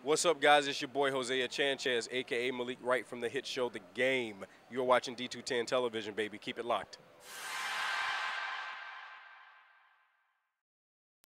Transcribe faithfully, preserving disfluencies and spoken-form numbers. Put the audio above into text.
What's up, guys? It's your boy Hosea Chanchez, a k a. Malik Wright from the hit show The Game. You're watching D two ten television, baby. Keep it locked.